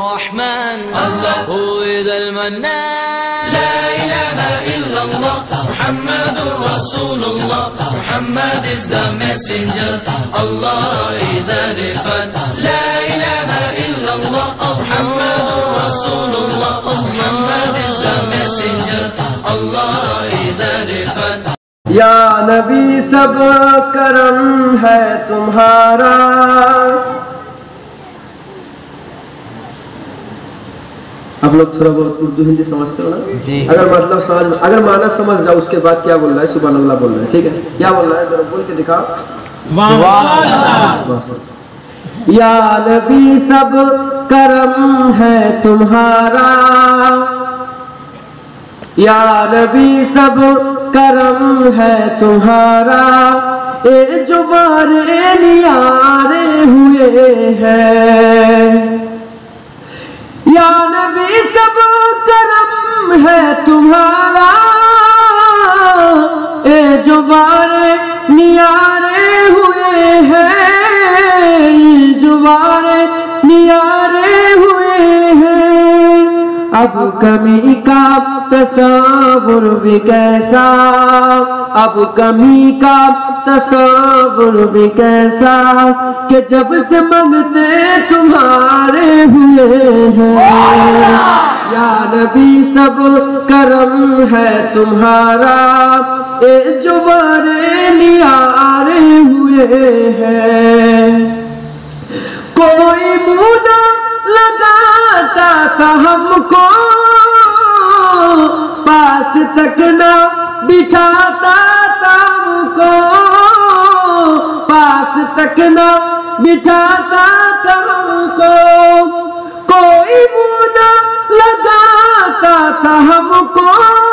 الرحمن هو ذا المنان لا إله إلا الله محمد رسول الله Muhammad is the messenger Allah is the defender لا إله إلا الله محمد رسول الله Muhammad is the messenger Allah is the defender یا نبی سب کرم ہے تمہارا آپ لوگ تھوڑا بہت اردو ہندی سمجھتے ہو نا جی اگر مطلب سمجھ اگر معنی سمجھ جاؤ اس کے بعد کیا بولنا ہے سبحان اللہ بولنا ہے ٹھیک ہے کیا بولنا ہے ذرا بول کے دکھاؤ سبحان اللہ یا نبی سب کرم ہے تمہارا یا نبی سب کرم ہے تمہارا اے جو بارے نیارے ہوئے ہیں یا نبی سب کرم ہے تمہارا اے جو بارے نیارے ہوئے ہیں جو بارے نیارے ہوئے ہیں اب کمی کا تصور بھی کیسا اب کمی کا تصور بھی کیسا کہ جب سے منگتے تمہارے ہوئے ہیں یا نبی سب کرم ہے تمہارا اے جو بارے نیارے ہوئے ہیں کوئی منہ نہ لگاتا تھا ہم کو پاس تک نہ بٹھاتا تھا ہم کو پاس تک نہ بٹھاتا تھا ہم کو کوئی منہ نہ لگاتا تھا ہم کو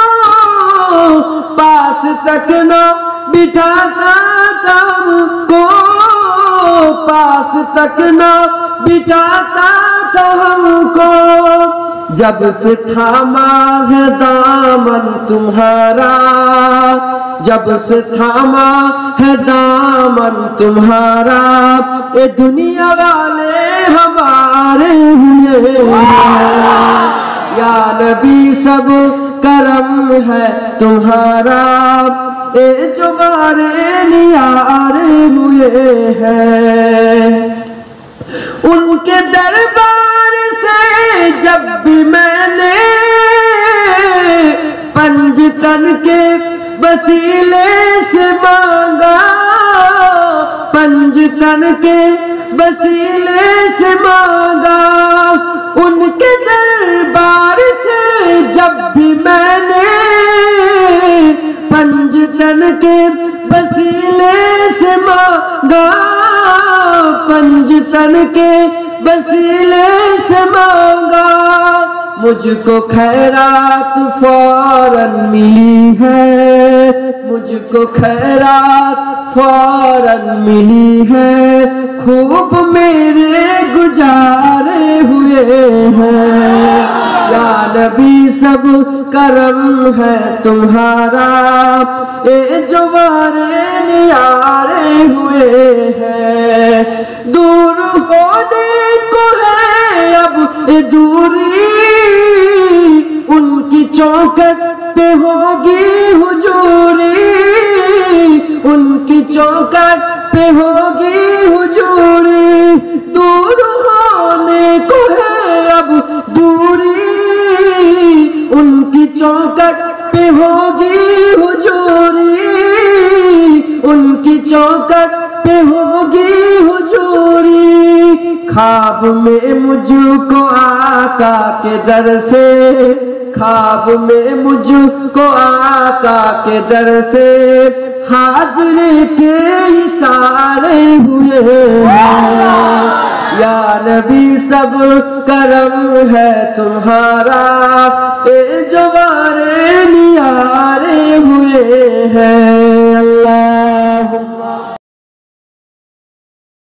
پاس تک نہ بٹھاتا تھا ہم کو پاس تک نہ بٹھاتا تھا ہم کو جب سے تھاما ہے دامن تمہارا جب سے تھاما ہے دامن تمہارا اے دنیا والے ہمارے ہوئے ہیں یا نبی سب کرم ہے تمہارا اے جو بارے نیارے ہوئے ہیں ان کے دربار سے جب بھی میں نے پنجتن کے وسیلے سے مانگا پنجتن کے وسیلے سے مانگا ان کے دربار سے جب بھی میں نے پنجتن کے وسیلے سے مانگا پنجتن کے وسیلے سے مانگا مجھ کو خیرات فوراً ملی ہے مجھ کو خیرات فوراً ملی ہے خوب میرے گزارے ہوئے ہیں یا نبی سب کرم ہے تمہارا اے جو بارے نیارے ہوئے ہیں دور ہونے کو ہے اب اے دوری ان کی چوکٹ پہ ہوگی حضوری ان کی چوکٹ پہ ہوگی حضوری دور ہونے کو ہے اب دوری ان کی چوکٹ پہ ہوگی حضوری ان کی چوکٹ پہ ہوگی حضوری خواب میں مجھ کو آقا کے در سے خواب میں مجھ کو آقا کے در سے حاضری کے اشارے ہوئے ہیں یا نبی سب کرم ہے تمہارا اے جو بارے نیارے ہوئے ہیں